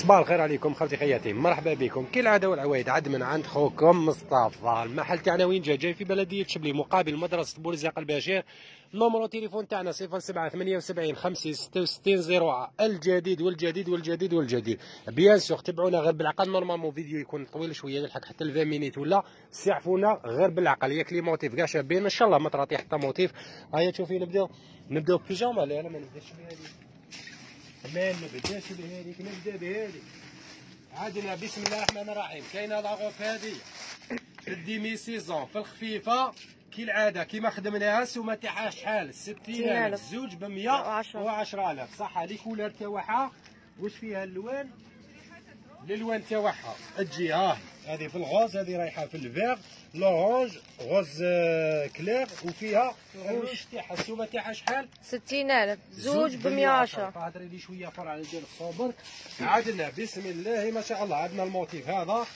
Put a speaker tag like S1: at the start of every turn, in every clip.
S1: صباح الخير عليكم خوتي خياتي، مرحبا بكم كالعاده والعوايد عاد من عند خوكم مصطفى. المحل تاعنا وين جاي في بلديه شبلي مقابل مدرسه بورزاق البشير. نومرو تليفون تاعنا 0778 566 01. الجديد والجديد والجديد والجديد. بيان سور تبعونا غير بالعقل، نورمالمون فيديو يكون طويل شويه يلحق حتى 20 مينيت ولا سعفونا غير بالعقل. ياك لي موتيف كاع شابين ان شاء الله ما تراطي حتى موتيف. هيا تشوفي نبداو بيجاما. لا ما نبداش بهذه، ما نبداش بهذيك، نبدا بهذيك. عندنا بسم الله الرحمن الرحيم. كاينه لاغوب هذه في الديمي سيزون في الخفيفه كالعاده كيما خدمناها. السومه تاعها شحال؟ 60,000. زوج ب 110,000. صح. لي كولور تاعها واش فيها اللوان؟ الالوان تاعها تجي هذه في الغوز، هذه رايحه في الفيغ، لورانج، غوز كلير، وفيها الروج تاعها. السومه تاعها شحال؟
S2: 60,000. زوج ب 110.
S1: هضري لي شويه فرع على ديال الصبر. عندنا بسم الله ما شاء الله عندنا الموتيف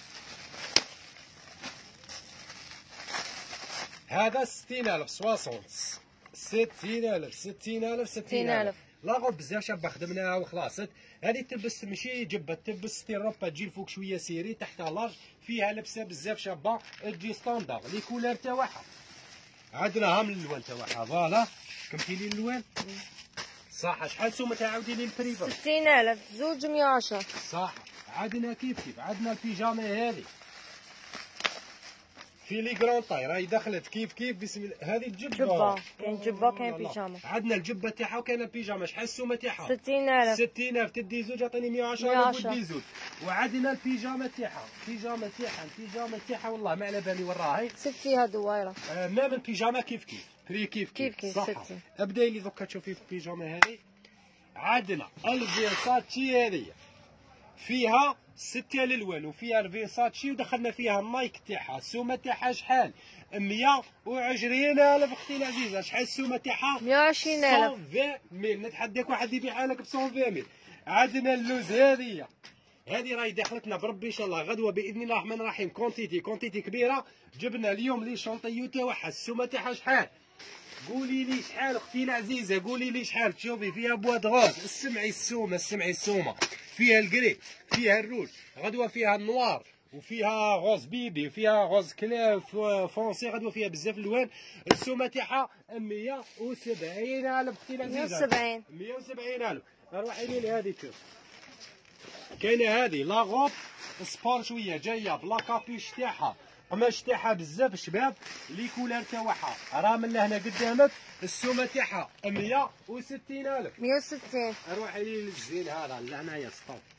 S1: هذا 60,000. 60,000. لاغو بزاف شابه خدمناها وخلاصت. هذه تلبس ماشي جبه، تلبس ستيروبا تجي الفوق شويه سيري تحتها لارج، فيها لبسه بزاف شابه تجي ستاندار. لي كولور تاعها عندنا ها من اللوان تاعها. فوالا كملتي لي اللوان صح. شحال سومه عاودي لي البري؟
S2: 60,000. زوج 110.
S1: صح. عندنا كيف عندنا البيجامه هذه في لي كرون طاي راهي دخلت كيف بسم الله. هذه الجبه
S2: كاين جبه كاين بيجامه.
S1: عندنا الجبه تاعها وكاين البيجامه. شحال السومه تاعها؟
S2: 60,000.
S1: 60,000. تدي زوج عطيني 110,000 ودي زوج. وعندنا البيجامه تاعها، البيجامه تاعها والله ما على بالي وين راهي.
S2: سير فيها دويره.
S1: مام البيجامه كيف بري كيف صح. ابداي لي دوكا تشوفي في البيجامه هذه. عندنا الفيرساتشي هذه فيها 6 الالوان وفيها الفيرساتشي ودخلنا فيها النايك تاعها. السومه تاعها شحال؟ 120,000. اختي العزيزه شحال السومه تاعها؟
S2: 120,000.
S1: 120,000. نتحداك واحد يبيعها لك ب 120,000. عندنا اللوز هذه راهي دخلتنا بربي ان شاء الله غدوه باذن الله الرحمن الرحيم. كونتيتي كبيره. جبنا اليوم لي شونطيو تاعها. السومه تاعها شحال؟ قولي لي شحال اختي العزيزه، قولي لي شحال. تشوفي فيها بواد غوز. اسمعي السومه فيها الكري، فيها الروج، غدوه فيها النوار، وفيها غوز بيبي، وفيها غوز كلير فونسي، غدوه فيها بزاف الوان. السومه تاعها 170,000 اختي العزيزه. 170,000. روحي لي هذه تشوف. كاينه هذه لاغوب سبور شويه جايه بلا كابيش تاعها، قماش تاعها بزاف شباب. لي كولار تاعها راه من لهنا قدامك. السومه تاعها 160,000.
S2: 160.
S1: روحي لي للزين هذا لهنايا.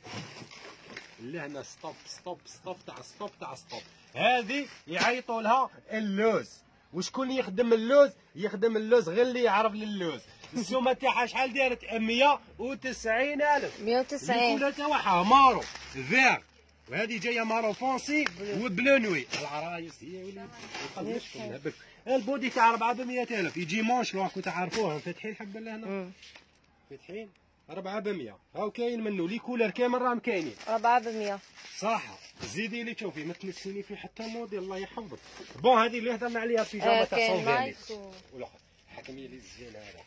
S1: لهنا ستوب تاع ستوب. هذه يعيطوا لها اللوز. وشكون يخدم اللوز؟ يخدم اللوز غير اللي يعرف للوز. السومه تاعها شحال دارت؟ 190,000.
S2: 190.
S1: الكولار تاعها مارو فيغ، وهذه جايه مارو فونسي وبلو نوي. العرايس هي ولي البودي تاع 400,000. يجي مونش راكم تعرفوها فاتحين حبه لهنا. فاتحين 400. هاو كاين منه لي كولر كامل راهم كاينين.
S2: 400.
S1: صح. زيدي لي تشوفي ما تمسيني في حتى موديل الله يحفظك. بون هذه اللي هضرنا عليها البيجامه تاع 120,000. والاخر حكمي لي الزين هذا،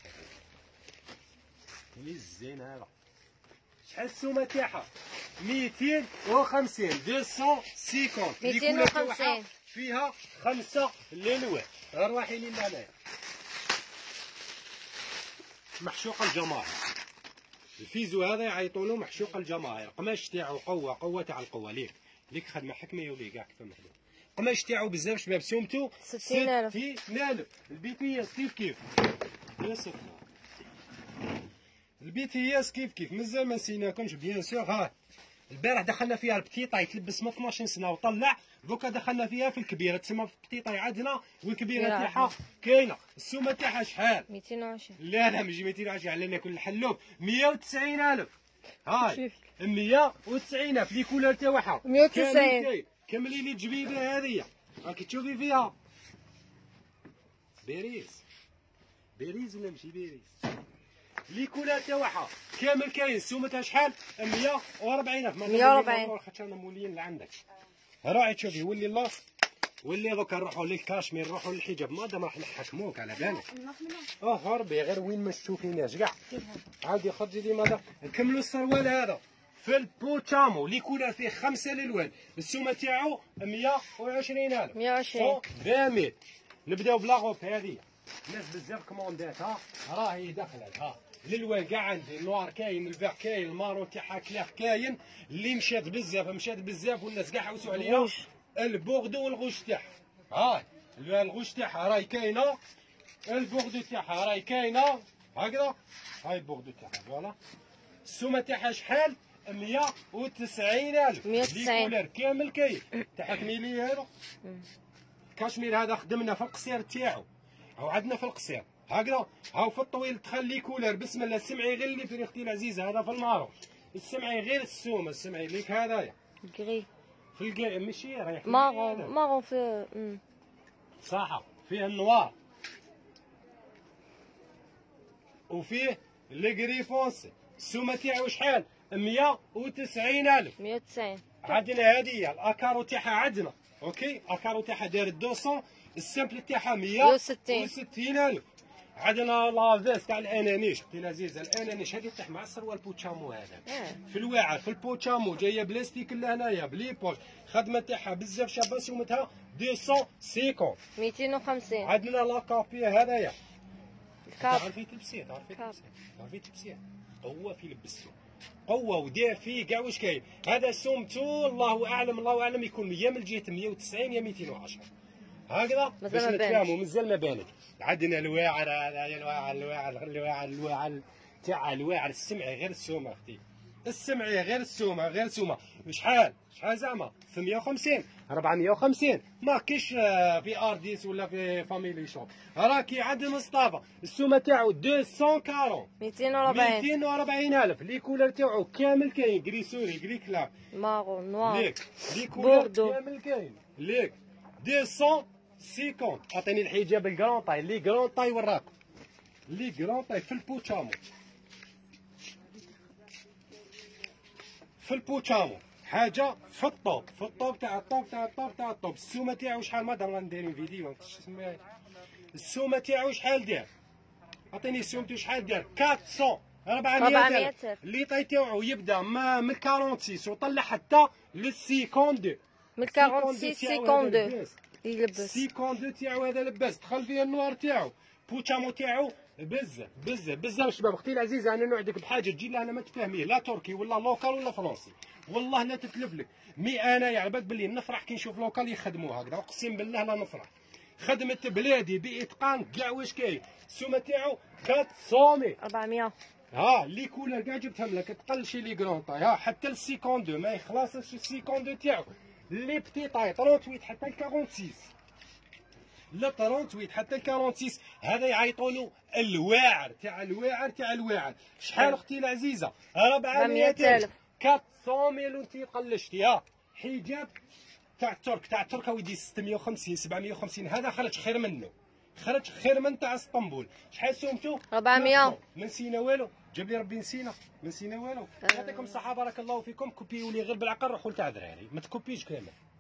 S1: لي الزين هذا. شحال السومه تاعها؟ 250. 250.
S2: 250.
S1: فيها 5 الالوان. روحي لي هنايا. محشوق الجماهير. الفيزو هذا يعيطوا له محشوق الجماهير. قماش تاعو قوه تاع القوه. ليك خدمه حكمه ولي كاع كيف نخدم. قماش تاعو بزاف شباب. سومتو
S2: 60,000.
S1: البيتياس كيف يا سكر. البيتياس كيف مازال ما نسيناكمش بيان سور. البارح دخلنا فيها البتيطا يتلبس من 12 سنه وطلع. دوكا دخلنا فيها في الكبيره تسمى في البتيطا عندنا، والكبيره تاعها كاينه. السومه تاعها شحال؟
S2: 220.
S1: لا ماشي 220 على ناكل الحلوب. 190,000. هاي 190,000. لي كولور تاعها
S2: 190.
S1: كملي لي الجبيبه هذه راكي تشوفي فيها بيريز ولا ماشي بيريز. لي كولور تاعها كامل كاين. السومه تاع شحال؟ 140,000.
S2: 140.
S1: خاطر انا مولين لعندك. راعي تشوفي ولي الله. ولي دوكا نروحوا للكاشمير، نروحوا للحجاب، مادام راح نحكموك على بالك. هربي غير وين ما تشوفيناش كاع. عاودي خرجي لي ماذا. نكملوا السروال هذا في البوتشامو لي كولر فيه 5 الالوان، السومه تاعو 120,000
S2: 120.
S1: 20 نبداو بلاغوب هذه. الناس بزاف كوموندات راهي دخلت الالوان كاع عندي، النوار كاين، الفيغ كاين، المارون تاعها كلاغ كاين، اللي مشات بزاف والناس كاع حوسوا عليها. البوردو والغوش تاعها الغوش تاعها راهي كاينه، البوردو تاعها راهي كاينه هكذا. هاي البوردو تاعها فوالا. السومه تاعها شحال؟ 190,000.
S2: 190
S1: كولر كامل كاين. تحكمي لي هذا كاشمير هذا خدمنا في القصير تاعو، هاو عندنا في القصير هكذا. هاو في الطويل تخلي كولر بسم الله. السمعي غير اللي في اختي العزيزه هذا في المارون، السمعي غير السومه، السمعي ليك هذايا
S2: غري
S1: في الكاع ماشي رايح
S2: مارون في
S1: صح. فيه النوار وفيه لي فونسي. السومه تاعو شحال؟ 190,000.
S2: 190.
S1: عندنا هذه الاكارو تاعها عندنا اوكي. اكارو تاعها داير 200، السامبل تاعها 160,000. عندنا لافيس تاع الانانيش اختي العزيزه، الانانيش هذه تاع مع السروال بوتشامو هذا في الواعر في البوتشامو جايه بلاستيك لهنايا بلي بوش، خدمه تاعها بزاف شابه، سومتها 250.
S2: 250.
S1: عندنا لاكابي هذايا تعرفي تلبسيه، تعرفي تلبسيه قوه في لبسته، قوه ودير فيه كاع واش كاين. هذا سمتو الله اعلم يكون يا من الجهه 190 يا 210 هكذا باش نتفاهموا. مازال ما بانت. عندنا الواعر هذايا الواعر تاع الواعر السمعي غير السومه اختي، السمعي غير السومه شحال زعما 350 450 ما كاينش في ارديس ولا في فاميلي شوب. راكي عند مصطفى السومه تاعو 240 240,000. لي كولر تاعو كامل كاين، غري سوري غري كلاك
S2: مارون نوار
S1: لي كولر
S2: بوردو
S1: كامل كاين ليك 250. عطيني الحجاب الكرون طاي، لي كرون طاي وراكم لي كرون طاي في البوتشامو، في البوتشامو حاجه في الطوب تاع الطوب. السومه تاعو شحال؟ ما دام نديرين فيديو شو سميها. السومه تاعو شحال دار؟ عطيني سومتو شحال دار؟ 400,000. اللي طاي تاعو يبدا من 46 وطلع حتى لل 52.
S2: من 46 52 يلبس
S1: 52 تاعو هذا لباس. دخل فيه النوار تاعو. بوتشامو تاعو بزاف شباب. اختي العزيزه انا نوعدك بحاجه تجي لها انا ما تفهميه، لا تركي ولا لوكال ولا فرنسي، والله لا تتلف لك. انا يعني بالك بلي نفرح كي نشوف لوكال يخدموا هكذا، اقسم بالله لا نفرح. خدمه بلادي باتقان كاع واش كاين. السومه تاعو 400
S2: 400.
S1: لي كولر كاع جبتهم لك، تقل شي لي كرون طاي حتى ل 52 ما يخلصش. 52 تاعو لي بتي طاي 38 حتى ل 46 لا 38 حتى ل 46. هذا يعيطوا له الواعر تاع الواعر. شحال اختي العزيزه؟ 400,000. 400,000 وانت قلشتي. حجاب تاع الترك ودي 650 750. هذا خرج خير منه، خرج خير من تاع اسطنبول. شحال سومتو؟
S2: 400.
S1: ما نسينا والو، جاب لي ربي نسينا، ما نسينا والو. يعطيكم الصحه بارك الله فيكم. كوبيوا لي غير بالعقل، روحوا لتعذر علي ما تكوبيش كامل.